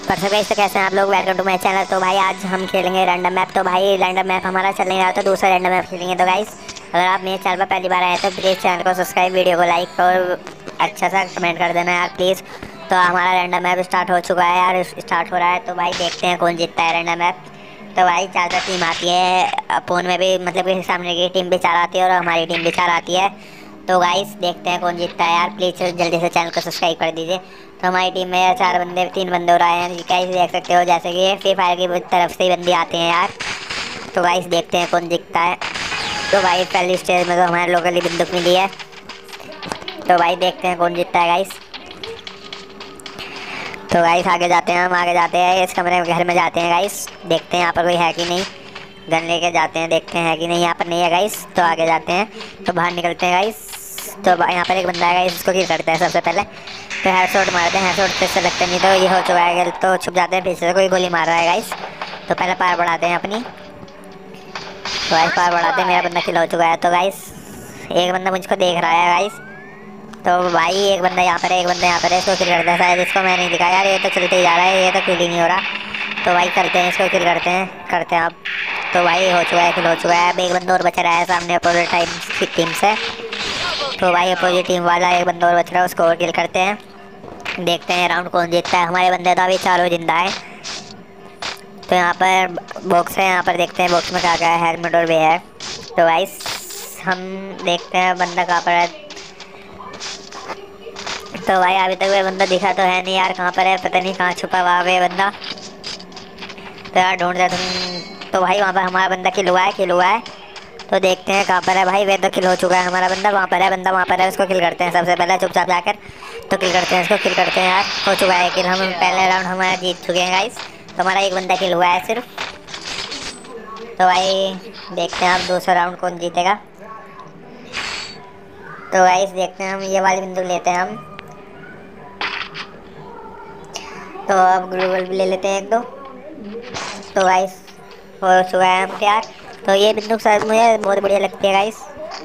पर सब कैसे कैसे हैं आप लोग। Welcome to my channel. तो भाई आज हम खेलेंगे रैंडम मैप। तो भाई रैंडम मैप हमारा चल नहीं रहा तो दूसरा रैंडम मैप खेलेंगे। तो गाइस अगर आप मेरे चैनल पर पहली बार आए तो प्लीज़ चैनल को सब्सक्राइब, वीडियो को लाइक और अच्छा सा कमेंट कर देना यार प्लीज़। तो हमारा रैंडम मैप स्टार्ट हो चुका है यार, स्टार्ट हो रहा है। तो भाई देखते हैं कौन जीतता है रैंडम मैप। तो भाई 4 टीम आती है फोन में भी, मतलब कि सामने की टीम भी 4 आती है और हमारी टीम भी 4 आती है। तो गाइस देखते हैं कौन जीतता है यार, प्लीज़ जल्दी से चैनल को सब्सक्राइब कर दीजिए। तो हमारी टीम में 4 बंदे 3 बंदे हो रहे हैं गाइस, देख सकते हो जैसे कि फ्री फायर की तरफ से ही बंदे आते हैं यार। तो गाइस देखते हैं कौन जीतता है। तो भाई पहली स्टेज में तो हमारे लोकल ही बंदूक मिली है। तो भाई देखते हैं कौन जीतता है गाइस। तो गाइस आगे जाते हैं, हम आगे जाते हैं, इस कमरे में घर में जाते हैं गाइस, देखते हैं यहाँ पर कोई है कि नहीं। गन लेके जाते हैं, देखते हैं है कि नहीं। यहाँ पर नहीं है गाइस, तो आगे जाते हैं। तो बाहर निकलते हैं गाइस। तो यहाँ पर एक बंदा है गाइस, उसको किल करते हैं सबसे पहले। तो हेडशॉट मारते हैं, हेडशॉट पे से लगता नहीं, तो ये हो चुका है। तो छुप जाते हैं, पीछे से कोई गोली मार रहा है गाइस। तो पहले पार बढ़ाते हैं अपनी। तो गाइस पार बढ़ाते हैं, मेरा बंदा किल हो चुका है। तो गाइस एक बंदा मुझको देख रहा है गाइस। तो भाई एक बंदा यहाँ पर है, एक बंदा यहाँ पर है, इसको किल करते हैं। शायद इसको मैं नहीं दिखा यार, ये तो चलते ही जा रहा है, ये तो किल ही नहीं हो रहा। तो भाई करते हैं, इसको किल करते हैं आप। तो भाई हो चुका है, किल हो चुका है। अब एक बंदा और बच रहा है सामने अपोजिट टीम से। तो भाई अपोजिट टीम वाला एक बंदा और बच रहा है, उसको और किल करते हैं। देखते हैं राउंड कौन जीतता है। हमारे बंदे तो अभी चारों जिंदा है। तो यहाँ पर बॉक्स है, यहाँ पर देखते हैं बॉक्स में क्या क्या है, हेलमेट और वे है। तो गाइस हम देखते हैं बंदा कहाँ पर है। तो भाई अभी तक वे बंदा दिखा तो है नहीं यार, कहाँ पर है पता नहीं, कहाँ छुपा हुआ वे बंदा। तो यार ढूंढ रहे तुम। तो भाई वहाँ पर हमारा बंदा किल हुआ है, किल हुआ है। तो देखते हैं कहाँ पर है भाई। वे तो किल हो चुका है हमारा बंदा, वहाँ पर है बंदा, वहाँ पर है, उसको किल करते हैं सबसे पहले चुपचाप जाकर। तो किल करते हैं, इसको किल करते हैं यार। हो चुका है किल, हम पहले राउंड हमारा जीत चुके हैं गाइस। तो हमारा एक बंदा किल हुआ है सिर्फ। तो भाई देखते हैं अब दूसरा राउंड कौन जीतेगा। तो गाइस देखते हैं, हम ये वाली बंदूक लेते हैं हम। तो अब ग्लोबल भी ले लेते हैं एक दो। तो गाइस हो चुका है हम तैयार। तो ये बंदूक शायद मुझे बहुत बढ़िया लगती है गाइस।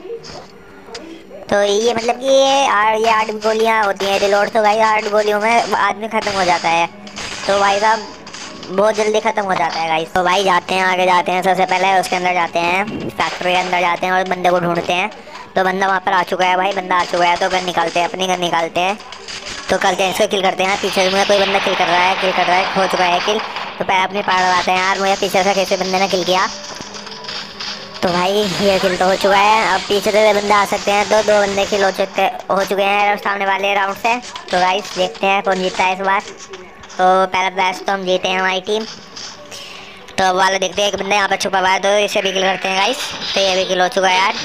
तो ये मतलब कि ये 8 गोलियां होती हैं रिलोड। तो भाई 8 गोलियों में आदमी ख़त्म हो जाता है। तो भाई साहब बहुत जल्दी ख़त्म हो जाता है गाइस। तो भाई जाते हैं, आगे जाते हैं, सबसे पहले उसके अंदर जाते हैं, फैक्ट्री के अंदर जाते हैं और बंदे को ढूंढते हैं। तो बंदा वहाँ पर आ चुका है भाई, बंदा आ चुका है। तो गन निकालते हैं, अपनी गन निकालते हैं। तो करते हैं, इसको किल करते हैं। पीछे से मुझे कोई बंदा किल कर रहा है, हो चुका है किल। तो पहले अपनी पार लगाते हैं यार, मुझे पीछे से किसी बंदे ने किल किया। तो भाई ये किल तो हो चुका है। अब पीछे से बंदे आ सकते हैं। दो बंदे किल हो चुके हैं सामने वाले राउंड से। तो गाइस देखते हैं कौन जीतता है इस बार। तो पहला मैच तो हम जीते हैं, हमारी टीम। तो अब वाला देखते हैं, एक बंदा यहाँ पर छुपा हुआ है, तो इसे भी किल करते हैं गाइस। तो ये भी किल हो चुका है यार।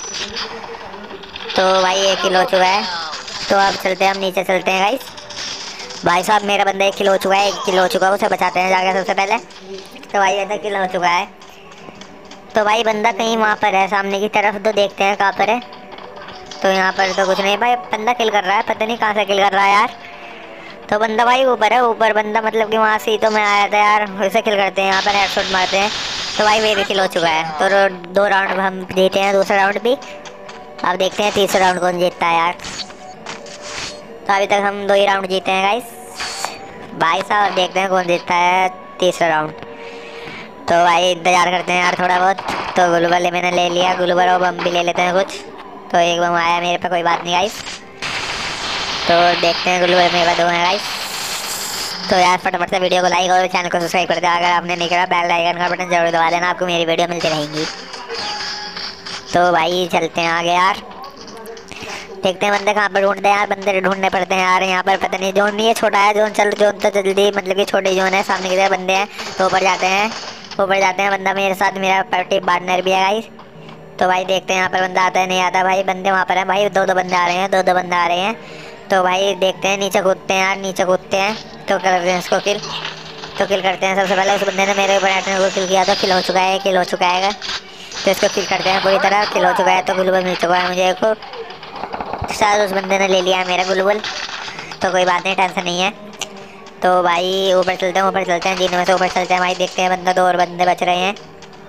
तो भाई ये किल हो चुका है। तो अब चलते हैं, हम नीचे चलते हैं गाइस। भाई साहब मेरा बंदा एक किल हो चुका है, एक किल हो चुका है, उसे बचाते हैं जाकर सबसे पहले। तो भाई ऐसा किल हो चुका है। तो भाई बंदा कहीं वहाँ पर है सामने की तरफ, तो देखते हैं कहाँ पर है। तो यहाँ पर तो कुछ नहीं भाई, बंदा किल कर रहा है, पता नहीं कहाँ से किल कर रहा है यार। तो बंदा भाई ऊपर है, ऊपर बंदा, मतलब कि वहाँ से ही तो मैं आया था यार। उसे किल करते हैं, यहाँ पर हेडशॉट मारते हैं। तो भाई वे भी किल हो चुका है। तो 2 राउंड हम जीते हैं, दूसरा राउंड भी। अब देखते हैं तीसरा राउंड कौन जीतता है यार। तो अभी तक हम 2 ही राउंड जीते हैं गाइस। भाई साहब देखते हैं कौन जीतता है तीसरा राउंड। तो भाई इंतज़ार करते हैं यार थोड़ा बहुत। तो ग्लूबल मैंने ले लिया, ग्लूबल और बम भी ले लेते हैं कुछ। तो एक बम आया मेरे पे, कोई बात नहीं गाइस। तो देखते हैं, ग्लूबल मेरे पास 2 हैं गाइस। तो यार फटाफट से वीडियो को लाइक और चैनल को सब्सक्राइब कर देना अगर आपने नहीं करा। बेल आइकन का बटन जरूर दबा देना, आपको मेरी वीडियो मिलती रहेंगी। तो भाई चलते हैं आगे यार, देखते हैं बंदे कहाँ पर ढूंढते हैं यार। बंदे ढूंढने पड़ते हैं यार, यहाँ पर पता नहीं, जोन नहीं है छोटा है जोन, जोन तो जल्दी, मतलब कि छोटे जोन है, सामने की तरफ बंदे हैं। तो ऊपर जाते हैं, बंदा मेरे साथ, मेरा पार्टी पार्टनर भी है गाइस। तो भाई देखते हैं यहाँ पर बंदा आता है नहीं आता। भाई बंदे वहाँ पर हैं भाई, 2 बंदे आ रहे हैं, 2 बंदे आ रहे हैं। तो भाई देखते हैं, नीचे कूदते हैं यार, नीचे कूदते हैं। तो करते हैं इसको किल। तो किल करते हैं सबसे पहले, उस बंदे ने मेरे पार्टनर को किल किया, तो किल हो चुका है, किल हो चुका है। तो इसको किल करते हैं पूरी तरह, किल हो चुका है। तो ग्लूबल मिल चुका है मुझे को, शायद उस बंदे ने ले लिया है मेरा ग्लूबल। तो कोई बात नहीं, टेंशन नहीं है। तो भाई ऊपर चलते हैं, जीने में से ऊपर चलते हैं भाई। देखते हैं बंदा, 2 और बंदे बच रहे हैं।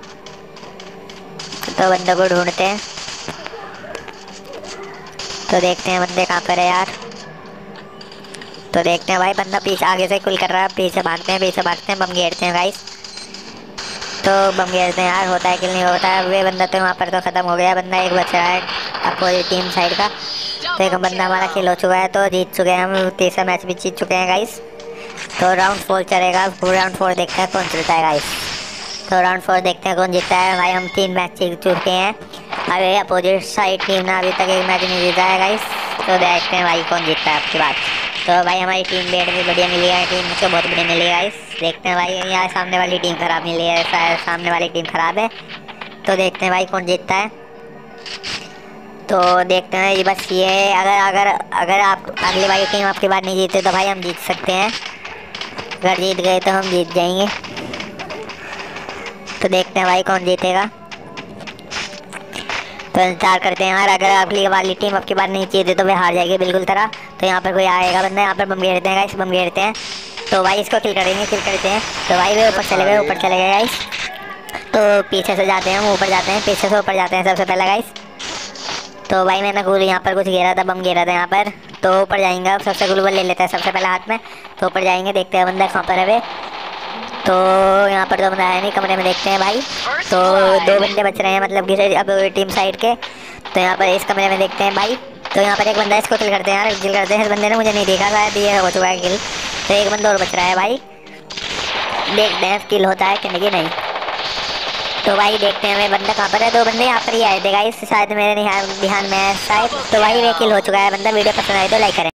तो बंदे को ढूंढते हैं। तो देखते हैं बंदे कहाँ पर है यार। तो देखते हैं भाई बंदा पीछे आगे से किल कर रहा है, पीछे भागते हैं, बम घेरते हैं गाइस। तो बम घेरते हैं यार, होता है किल नहीं होता है। वे बंदा तो वहाँ पर तो ख़त्म हो गया, बंदा एक बच रहा है अपोजिट टीम साइड का। तो एक बंदा हमारा किल हो चुका है, तो जीत चुके हैं हम, तीसरा मैच भी जीत चुके हैं गाइस। तो राउंड 4 चलेगा, राउंड 4 देखते हैं कौन चलता है गाइस। तो राउंड 4 देखते हैं कौन जीतता है भाई। हम 3 मैच जीत चुके हैं, अभी अपोजिट साइड टीम ने अभी तक एक मैच नहीं जीता है गाइस। तो देखते हैं भाई कौन जीतता है आपकी बात। तो भाई हमारी टीम बेट भी बढ़िया मिली है, टीम मुझको बहुत बढ़िया मिली है गाइस। देखते हैं भाई, यहाँ सामने वाली टीम खराब मिली है, सामने वाली टीम खराब है। तो देखते हैं भाई कौन जीतता है। तो देखते हैं ये बस ये, अगर अगर अगर आप अगली वाली टीम आपकी बार नहीं जीते तो भाई हम जीत सकते हैं, अगर जीत गए तो हम जीत जाएंगे। तो देखते हैं भाई कौन जीतेगा, तो इंतजार करते हैं यार। अगर अगली वाली टीम आपकी बार नहीं जीते तो वे हार जाएगी बिल्कुल तरह। तो यहाँ पर कोई आएगा बंदा, यहाँ पर बम घेरते हैं गाइस, बम घेरते हैं। तो भाई इसको किल करेंगे, किल करते हैं। तो भाई वे ऊपर चले गए गाइस। तो पीछे से जाते हैं हम, ऊपर जाते हैं, पीछे से ऊपर जाते हैं सबसे पहले गाइस। तो भाई मैंने गुल यहाँ पर कुछ घेरा था, बम घेरा था यहाँ पर। तो ऊपर जाएंगे, अब सबसे ग्लूबल ले लेते हैं सबसे पहले हाथ में। तो ऊपर जाएंगे, देखते हैं बंदा कहाँ पर है वे। तो यहाँ पर तो बंदा है नहीं, कमरे में देखते हैं भाई। तो 2 बंदे बच रहे हैं मतलब कि अब टीम साइड के। तो यहाँ पर इस कमरे में देखते हैं भाई। तो यहाँ पर एक बंदा, इसको किल करते हैं यार, किल करते हैं। इस बंदे ने मुझे नहीं देखा, शायद ये हो चुका है किल। तो एक बंदा और बच रहा है भाई, देखते हैं किल होता है कि नहीं। तो भाई देखते हैं वे बंदा कहाँ पर है। 2 बंदे यहाँ पर ही आए थे गाइस, शायद मेरे ध्यान में है शायद। तो भाई वे किल हो चुका है बंदा। वीडियो पसंद आए तो लाइक करें।